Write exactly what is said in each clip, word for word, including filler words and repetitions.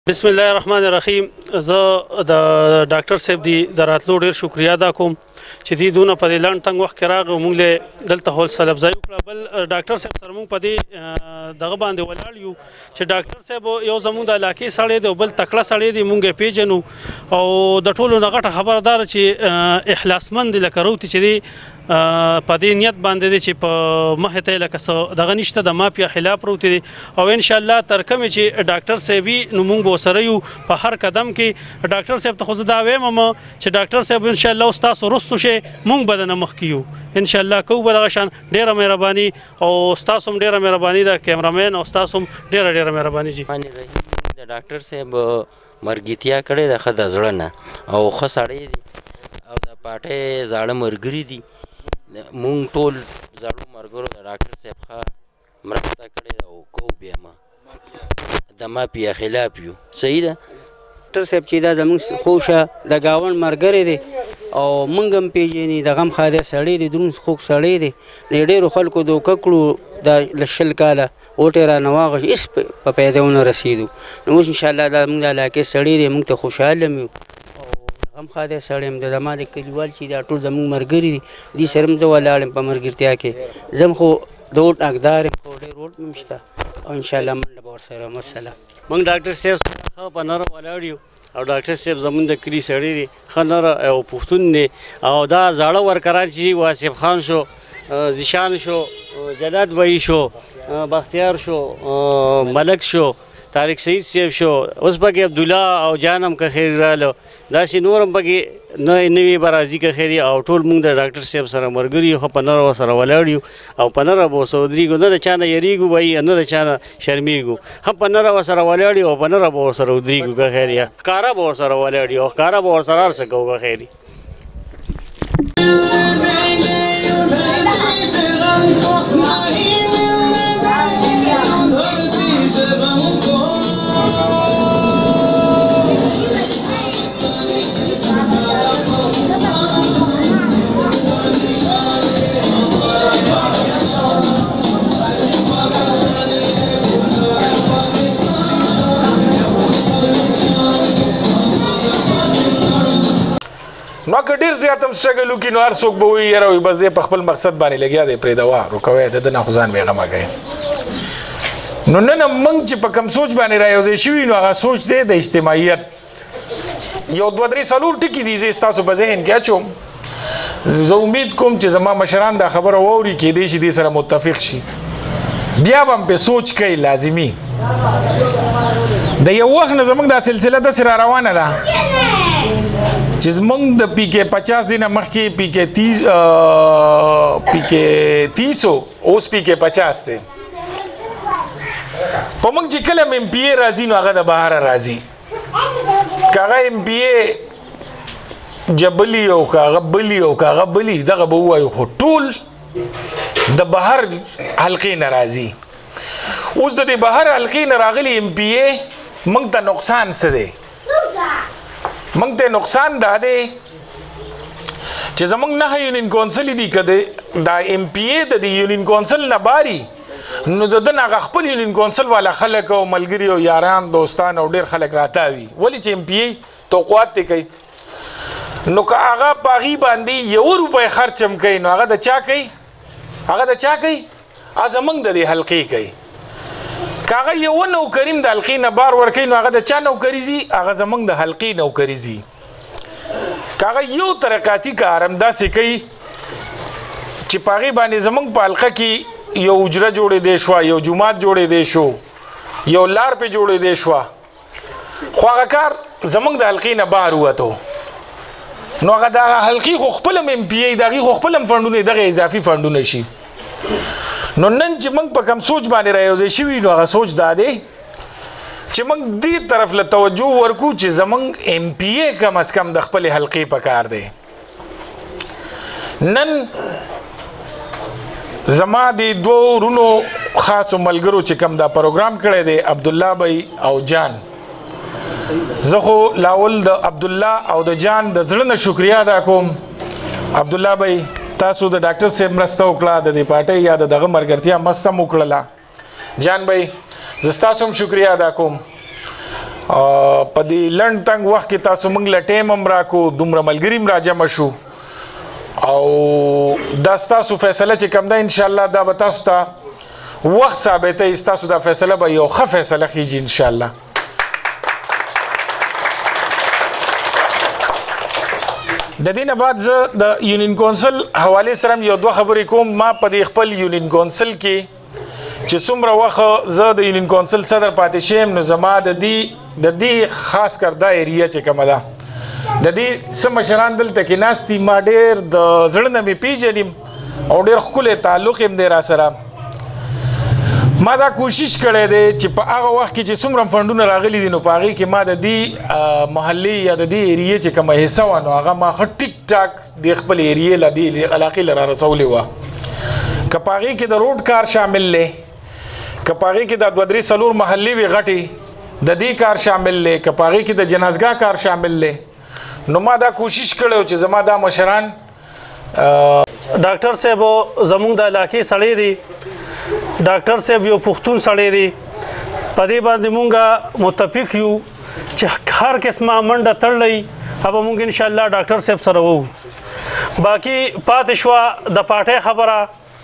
بسم الله الرحمن الرحیم. زه د ډاکټر صاحب دی د راتلو ډیر شکریا ادا کوم چې دی دونه په دې لاند تنګ وخت کې راغی موږ له دلته حوصله افزایي وکړه. بل ډاکټر صاحب سره موږ په دې دغه باندې ولاړ یو چې ډاکټر صاحب یو زموږ د علاقې سړی دی او بل تکړه سړی دی، موږ یې پیژنو او د ټولو نه غټه خبره داره چې اخلاصمند دی لکه روتي چې دی په دې نیت باندې دی چې په مخې ته یې لکه څه دغه نشته د مافیا خلاف روتي دی او انشاءالله تر کومې چې ډاکټر صاحب وي نو موږ به ورسره یو په هر قدم کې. ډاکټر صاحب ته خو زه دا وایم چې ډاکټر صاحب انشاءالله ستاسو وروستو شی موږ به دنه مخکې یو انشاءالله کوو به دغه شان. ډېره مهرباني او ستاسو هم ډېره مهرباني ده کیمرامین او ستاسو هم ډېره ډېره مهرباني جي. د ډاکټر صاحب مرګتیا کړې ده ښه د زړه نه او ښه سړی دی او د پاټۍ زاړه ملګري دي. مونږ ټول زاړو ملګرو د ډاکټر صاحب ښه مرسته کړې ده او کوو بیا ما د مافیا خلاف یو. صحیح ده ډاکټر صاحب چې دا زموږ خوشه د ګاونډ ملګری دی او موږ هم پېژني د غم خاده سړی دی، دروند خوږ سړی دی. ډېرو خلکو دوکه کړو د له شل کاله اوټې رانه واغږ هېڅ په پیدا ونه رسېدو. نو اوس انشاءالله دا زموږ د علاقې سړی دی، موږ ته خوشحاله م یو او غم خاده سړی یم. د زما د کلیوال چې دا ټول زموږ ملګري دي دې سره هم زه ولاړ یم په ملګرتیا کې. زه هم خو د اوټ حقدار یم خو ډېر اوټ مې هم شته او انشاءالله منډه به ورسره یم. السلام. موږ ډاکټر صاحب سره ښه په نره ولاړ یو او ډاکټر صاحب زموږ د کلي سړی دی، ښه نره او پښتون دی او دا زاړه ورکران چې واسف خان شو، زیشان شو، جلات بهي شو، بختیار شو، ملک شو، طارق سعید صاحب شو، اوس پکې عبدالله او جان هم که خیر راله، داسې نور هم پکې نوي به راځي که خیر او ټول موږ د ډاکټر صاحب سره ملګري یو، ښه په نره ورسره ولاړ یو او په نره به ورسره ودرېږو، نه د چا نه یریږو بهي نه د چا نه شرمېږو، ښه په نره ورسره ولاړ یو او په نره به ورسره ودرېږو که خیر یا ښکاره به ورسره ولاړ یو او ښکاره به ورسره هر څه کوو که خیر. نو که ډېر زیات هم سټرګل وکړي نو هر څوک به وایي یاره بس دی په خپل مقصد باندې لګیا دی پرېږده وا روکوی د ده نه خو ځان بېغمه کوي. نو نن موږ چې په کوم سوچ باندې رایوځای شوي نو هغه سوچ دی د اجتماعیت. یو دوه درې څلور ټکي دي زه ستاسو په ذهن کې اچوم. زه امید کوم چې زما مشران دا خبره واوري کېدای شي دې سره متفق شي، بیا به هم پې سوچ کوي لازمي. د یو وخت نه زموږ دا سلسله داسې را روانه ده چې زموږ د پی کې پچاس دینه مخکې پی کې تیس پی کې تیسو اوس پی کې پچاس دی. په موږ چې کله م ایم پی اے راځي نو هغه د بهره راځي، که هغه ایم پی اے جبلي او که هغه بلي او که هغه بلي دغه به ووایو، خو ټول د بهر حلقې نه راځي. اوس د دې بهر حلقې نه راغلي ایم پی اے موږ ته نقصان څه دی؟ موږ ته نقصان دا دی چې زموږ نهه یونین کونسل دي که دا ایم پی اے د دې یونین کونسل نه باري نو د ده نه هغه خپل یونین کونسل والا خلک او ملګري او یاران دوستان او ډېر خلک راتاوي، ولې چې ایم پی اے توقعات دی کوي. نو که هغه په هغې باندې یوه روپۍ خرچ هم کوي نو هغه د چا کوي؟ هغه د چا کوي؟ هغه زموږ د دې حلقې کوي. که هغه یوه نوکري هم د حلقې نه بار ورکوي نو هغه د چا نوکري ځي؟ هغه زموږ د حلقې نوکري ځي. که هغه یو ترقاتي کار هم داسې کوي چې په هغې باندې زموږ په حلقه کې یو حجره جوړېدی شوه، یو جومات جوړېدی شو، یو لار پې جوړېدی شوه، خو هغه کار زموږ د حلقې نه بار ووتو نو هغه د هغه حلقې خو خپل هم ایم پی اے د هغې خو خپل هم فنډونه دغه اضافي فنډونه شي. نو نن چې موږ په کوم سوچ باندې رایوځای شوي نو هغه سوچ دا دی چې موږ دې طرف له توجه ورکو چې زموږ ایم پی اے کم از کم د خپلې حلقې په کار دی. نن زما د دوو ورونو خاصو ملګرو چې کوم دا پروګرام کړی دی عبدالله بهي او جان، زه خو لاول د عبدالله او د جان د زړه نه شکریا ادا کوم. عبدالله بهي تاسو د ډاکټر صاحب مرسته وکړه، د دې پارټۍ یا د دغه ملګرتیا مرسته مو وکړله. جان بهي زه ستاسو هم شکریا ادا کوم په دې لنډ تنګ وخت کې تاسو موږ له ټایم هم راکو دومره ملګري هم راجمع شو او دا ستاسو فیصله چې کوم ده انشاءالله دا به تاسو ته وخت ثابتوي ستاسو دا فیصله به یو ښه فیصله خیږي انشاءالله. د دې نه بعد زه د یونین کونسل حوالې سره یو دوه خبرې کوم. ما په دې خپل یونین کونسل کې چې څومره وخت زه د یونین کونسل صدر پاتې شوم نو زما د دې د دې خاص کر دا ایریا چې کومه ده د دې څه مشران دلته کې ناست دي ما ډېر د زړه نه مې پیژنم او ډېر ښکلی تعلق یم دی را سره. ما دا کوشش کړی دی چې په هغه وخت کې چې څومره فنډونه راغلي دي نو په هغې کې ما د دې محلې یا د دې ایریې چې کومه حصه وه نو هغه ما ښه ټیک ټاک د خپل ایریې له دې علاقې له را رسولې وه. که په هغې کې د روډ کار شامل دی که په هغې کې د دوه درې څلور محلې وي غټې د دې کار شامل دی که په هغې کې د جنازګاه کار شامل دی نو ما دا کوشش کړی چې زما دا مشران ډاکټر صاحب زموږ د علاقې سړی دی ډاکټر صاحب یو پښتون سړی دی په دې باندې مونږ متفق یو چې هر قسمه منډه تړلی هغه مونږ انشاءالله ډاکټر صاحب سره وو. باقي پاتې شوه د پاټۍ خبره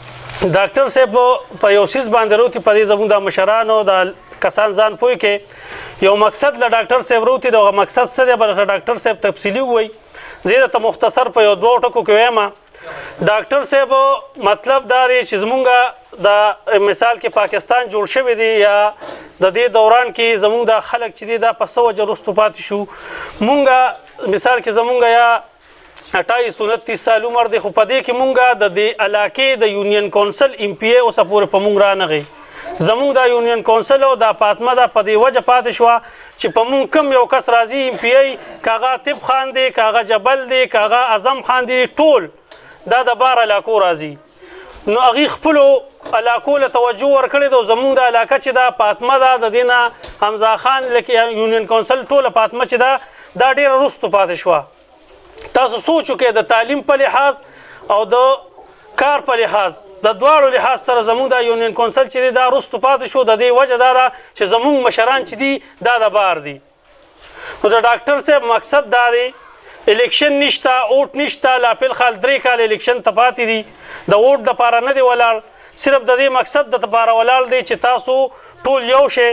ډاکټر صاحب په یو څیز باندې روتي په دې زموږ د مشرانو د کسان ځان پوه کې یو مقصد له ډاکټر صاحب روتي دغه مقصد څه دی به ډاکټر صاحب تفصیلي ووایي. زه درته مختصر په یو دوه ټکو کې وایم. ډاکټر صاحب مطلب دا دی چې زمونږ د مثال کې پاکستان جوړ شوی دی یا د دې دوران کې زمونږ د خلک چې دی دا په څه وجه وروستو پاتې شو. مونږ مثال کې زمونږ یا اټایس انتیس سال عمر دی خو په دې کې مونږ د دې علاقې د یونین کونسل ایم پی ای اوسه پورې په مونږ رانغی. زمونږ د یونین کونسل او د فاطمه دا په دې وجه پاتې شوه چې په مونږ کم یو کس راځي ایم پی ای کاغه طب خان دی کاغه جبل دی کاغه اعظم خان دی ټول دا د بار علاقو راځي نو هغې خپلو علاقو له توجه ورکړې ده. زمونږ د علاقه چې دا فاطمه ده د دې نه حمزه خان لکه یونین کونسل ټوله فاطمه چې ده دا ډېره وروستو پاتې شوه. تاسو سوچ وکړئ د تعلیم په لحاظ او د کار په لحاظ د دواړو لحاظ سره زمونږ د یونین کونسل چې دی دا وروستو پاتې شو. د دې وجه دا ده چې زمونږ مشران چې دي دا د بار دي. نو د ډاکټر صاحب مقصد دا دی الیکشن نشته اوټ نشته لا فل خال درې کال الیکشن ته پاتې دي د اوټ دپاره نه دی ولاړ صرف د دې مقصد د دپاره ولاړ دی چې تاسو ټول یو شئ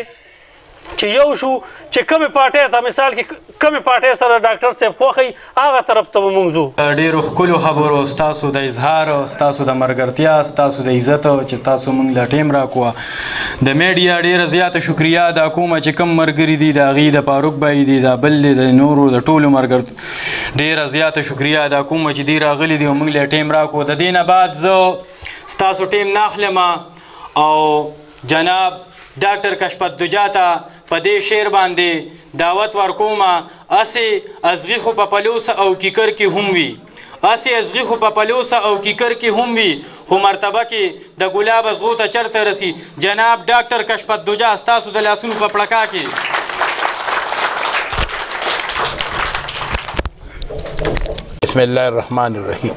چې یو شو چې کومې پارټۍ ته مثال کې کومې پارټۍ سره ډاکټر صاحب خوښوي هغه طرف ته به موږ ځو. ډېرو ښکلو خبرو ستاسو د اظهار ستاسو د ملګرتیا ستاسو د عزت چې تاسو موږ له ټیم راکوه د میډیا ډېره زیاته شکریه ادا کوم چې کوم ملګري دي د هغې د فاروق بای دي د بل دي د نورو د ټولو ملګر ډېره زیاته شکریه ادا کوم چې دوی راغلي دي او موږ له ټیم راکوه. د دې نه بعد زه ستاسو ټیم نه اخلم او جناب ډاکټر کشفت دجا ته په دې شعر باندې دعوت ورکوم. اسې ازغي خو په پلوسه او کیکر کې هم وي اسې ازغي خو په پلوسه او کیکر کې هم وي خو مرتبه کې د ګلاب ازغو ته چرته رسي. جناب ډاکټر کشفت دجا ستاسو د لاسونو په پړکا کې بسم الله الرحمن الرحیم.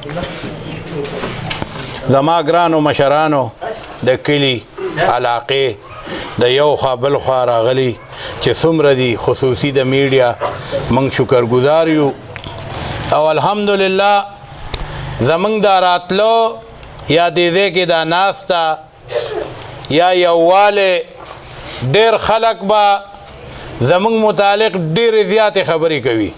زما ګرانو مشرانو د کلي علاقې د یو خوا بل خوا راغلي چې څومره دي خصوصي د میډیا موږ شکرګزار یو او الحمدلله زموږ دا راتلو یا دې ځای کې دا ناسته یا یووالی ډېر خلک به زموږ متعلق ډېرې زیاتې خبرې کوي.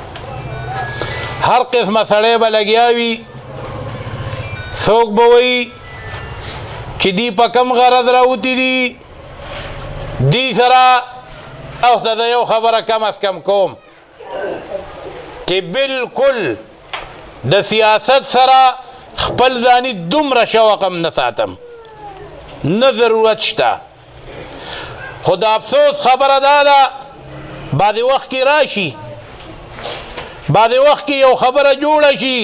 هر قسمه سړی به لګیا وي څوک به وایي چې دی په کم غرض راوتي دي دی سره او ته زه یو خبره کم از کم کوم چې بالکل د سیاست سره خپل ځاني دومره شوق هم نه ساتم نه ضرورت شته. خو د افسوس خبره دا ده بعضې وخت کې راشي بعضې وخت کې یو خبره جوړه شي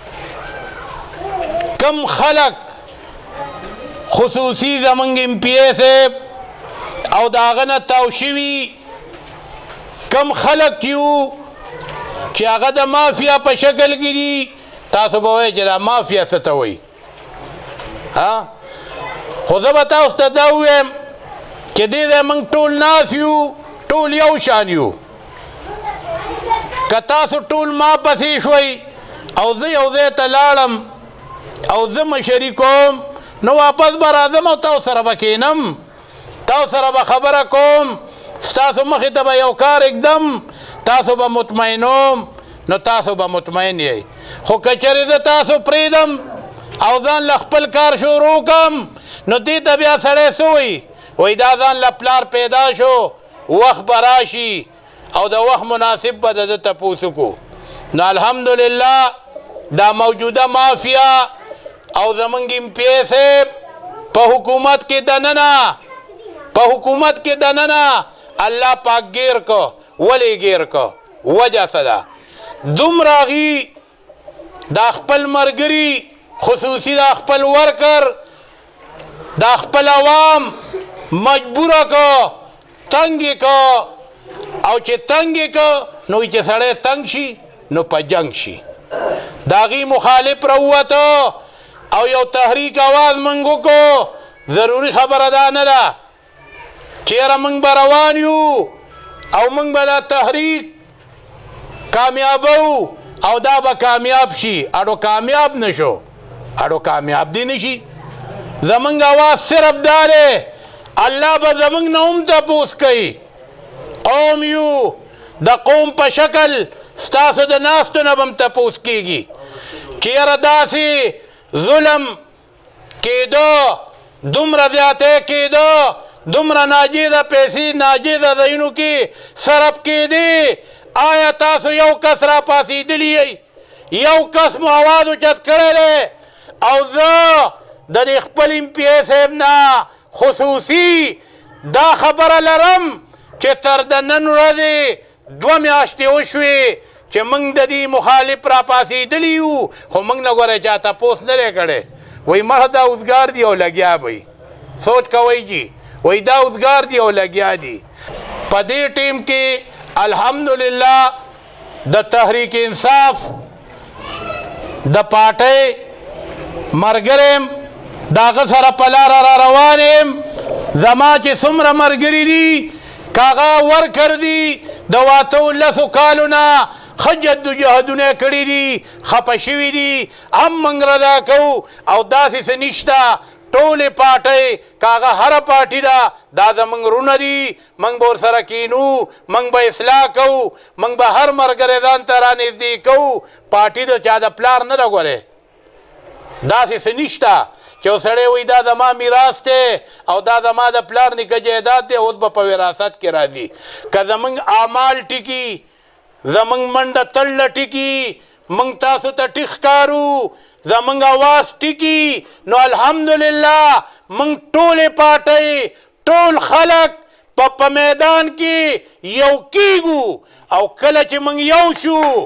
کم خلک خصوصي زمونږ ایم پی ای صاحب او د هغه نه تاو شوي کم خلک چې وو چې هغه د مافیا په شکل کې دي تاسو به وایئ چې دا مافیا څه ته وایي ها خو زه به تاسو ته دا ووایم چې دې ځای موږ ټول ناست یو ټول یو شان یو. که تاسو ټول ما پسې شوئ او زه یو ځای ته لاړم او زه مشري کوم نو واپس به راځم او تاسو سره به کښېنم، تاسو سره به خبره کوم، ستاسو مخې ته به یو کار اږدم، تاسو به مطمئنوم نو تاسو به مطمئن یئ. خو که چېرې زه تاسو پرېږدم او ځان له خپل کار شروع کړم نو دې ته بیا سړی څه وایي؟ وایي دا ځان له پلار پیدا شو، وخت به راشي او د وخت مناسب به د ده تپوس وکړو. نو الحمدلله دا موجوده مافیا او زمونږ ایم پی اے صاحب په حکومت کې دننه په حکومت کې دننه الله پاک گیر کو. ولې گیر کو؟ وجه څه ده؟ دومره هغې دا خپل ملګري خصوصي دا خپل ورکر دا خپل عوام مجبوره کو، تنګ یې کو، او چې تنګ یې کو نو چې سړی تنګ شي نو په جنګ شي. د هغې مخالف راووته او یو تحریک آواز موږ وکړو. ضروري خبره دا نه ده چېره موږ به روان یو او موږ به دا تحریک کامیابو او دا به کامیاب شي. اړو کامیاب نشو، اړو کامیاب دی نشي. زمونږ آواز صرف دا دی الله به زمونږ نه هم تپوس کوي. قوم یو د قوم په شکل ستاسو د ناستو نه به هم تپوس کېږي چې یاره داسې ظلم کېدو، دومره زیاتی کېدو، دومره ناجیزه پیسې ناجیزه ځایونو کې صرف کېدې، آیا تاسو یو کس را پاسېدلی یئ؟ یو کس مو آواز اوچت کړی دی؟ او زه د دې خپل ایم پي اے صاحب نه خصوصي دا خبره لرم چې تر د نن ورځې دوه میاشتې وشوې چې موږ د دې مخالف را پاسېدلي یو، خو موږ نه ګوره چا تپوس نه دی کړی. وایي مړه دا اوزګار دي او لګیا به سوچ کوئ جي، وایي دا اوزګار دي او لګیا دي. په دې ټیم کې الحمدلله د تحریک انصاف د پارټۍ ملګری یم، د هغه سره په لاره را روان یم. زما چې څومره ملګري دي که هغه ورکر دي د واته لسو کالو نه ښه جدوجهدونه یې کړي دي، خفه شوي دي، هم موږ رضا کوو او داسې څه نشته. ټولې پارټۍ که هغه هره پارټي ده دا زموږ رونه دي، موږ به ورسره کینو، موږ به اصلاح کوو، موږ به هر ملګری ځان ته رانږدې کوو. پارټي د چا د پلار نه ده ګورې، داسې څه نشته چې یو سړی وایي دا زما میراث دی او دا زما د پلار نیکه جایداد دی اوس به په وراثت کې راځي. که زموږ اعمال ټیکي، زموږ منډه تړله ټیکي، موږ تاسو ته ټیک ښکارو، زمونږ آواز ټیکي، نو الحمدلله موږ ټولې پارټۍ ټول خلک په میدان کې یو کیږو. او کله چې موږ یو شو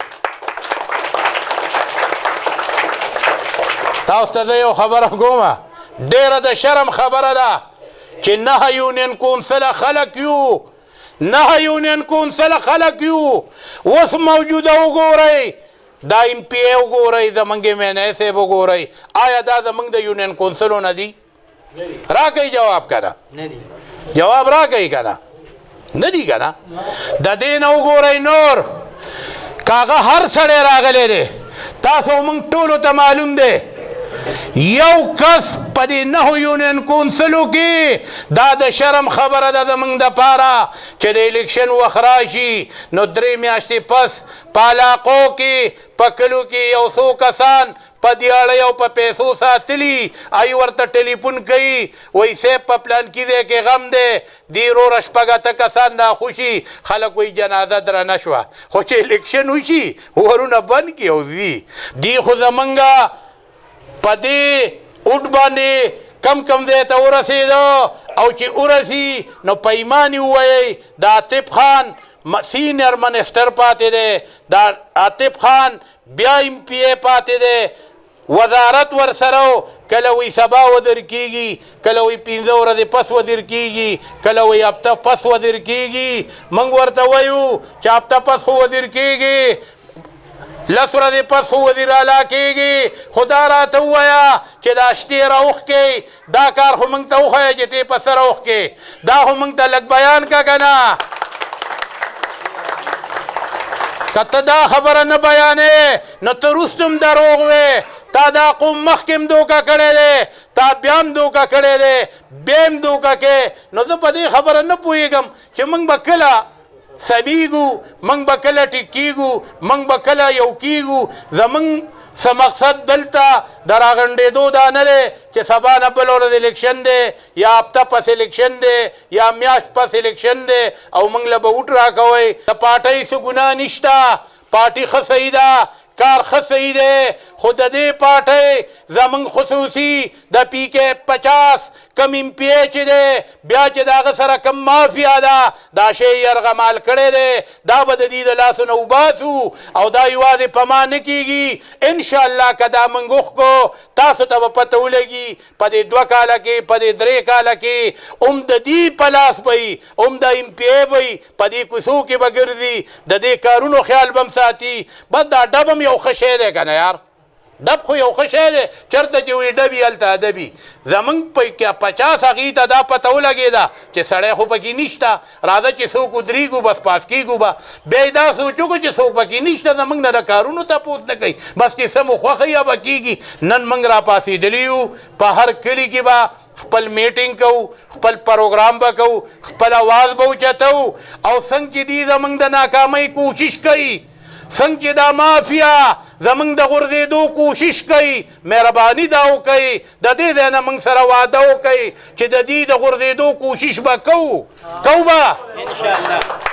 تاسو ته زه یو خبره کومه، ډېره د شرم خبره ده چې نهه یونین کونسله خلک یو، نهه یونین کونسله خلک یو. اوس موجوده وګورئ دا ایم پی اے وګورئ، زمونږ ایم این اے صاحب وګورئ، آیا دا زمونږ د یونین کونسلو نه دي؟ راکئ جواب که نه؟ جواب راکئ که نه؟ نه دي که نه؟ د دې نه وګورئ نور که هغه هر سړی راغلی دی، تاسو موږ ټولو ته معلوم دی یو کس په دې نهو یونین کونسلو کې دا د شرم خبره ده زموږ دپاره چې د الیکشن وخت راشي نو درې میاشتې پس په علاقو کې په کلو کې یو څو کسان په دیاړۍ او په پیسو ساتلي، ای ورته ټلیفون کوي وایي صاحب په پلانکي ځای کې غم دی، دې وروره شپږ اته کسان ناخوشي، خلک وایي جنازه درنه شوه. خو چې الیکشن وشي ورونه بند کړي او ځي. دې خو زمونږ په دې اوټ باندې کم کم ځای ته ورسېده او چې ورسي نو په ایمان یې ووایئ د عاطف خان سینیر منسټر پاتې دی، دا عاطف خان بیا ایم پی اے پاتې دی، وزارت ورسره کله وی سبا ودر کیږي، کله وی پنځه ورځې پس ودر کیږي، کله وی هفته پس ودر کیږي. موږ ورته وایو چې هفته پس خو ودر کیږي، لس ورځې پس خو وزیر اعلی کیږي، خو دا راته ووایه چې دا شتې راوښکئ، دا کار خو موږ ته وښیه چې ته په څه راوښکې، دا خو موږ ته لږ بیان که که نه. که ته دا خبره نه بیانې نو ته وروسته هم دروغ وې. تا دا قوم مخکې هم دوکه کړی دی، تا بیا هم دوکه کړی دی، بیا هم دوکه کې. نو زه په دې خبره نه پوهېږم چې موږ به کله سمیږو، موږ به کله ټیک کېږو، موږ به کله یو کېږو. زموږ څه مقصد دلته د راغونډېدو دا نه دی چې سبا نه بل ورځ الیکشن دی یا هفته پس الیکشن دی یا میاشت پس الیکشن دی او موږ له به ووټ راکوئ. د پارټۍ څه ګناه نشته، پارټي ښه صحیح ده، کار ښه صحیح دی، خو د دې پارټۍ زموږ خصوصي د پی کې پچاس کم ایم پی ای چې دی بیا چې د هغه سره کم مافیا ده دا شی یې یرغمال کړی دی، دا به د دې د لاسو نه وباسو او دا یوازې په ما نه کېږي. انشاءالله که دا موږ وښکو تاسو ته به پته ولګي په دې دوه کاله کې په دې درې کاله کې هم د دې په لاس به وي، هم د ایم پی ای به وي، په دې کوڅو کې به ګرځي، د دې کارونو خیال به هم ساتي. بس دا ډب هم یو ښه شی دی که نه یار، ډب خو یو ښه شی دی. چېرته چې وي ډب وي هلته ادب وي. زموږ په پچاس هغې ته دا پته ولګېده چې سړی خو پکې نشته، راځه چې څوک ودرېږو بس پاس کېږو به. بیا یې دا سوچ وکړو چې څوک پکې نشته، زموږ نه د کارونو تپوس نه کوي، بس چې څه مو خوښه یا به کېږي. نن موږ راپاڅېدلي یو، په هر کلي کې به خپل میټینګ کوو، خپل پروګرام به کوو، خپل اواز به اوچتوو او څنګه چې دي زموږ د ناکامۍ کوشش کوي، څنګه چې دا مافیا زموږ د غورځېدو کوشش کوي، مهرباني دا وکوئ د دې ځای نه موږ سره وعده وکوئ چې د دې د غورځېدو کوشش به کوو کوو به